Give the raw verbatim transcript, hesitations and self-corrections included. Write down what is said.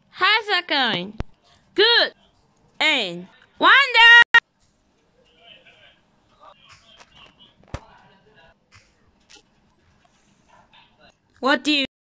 How's that going? Good. And Wanda! What do you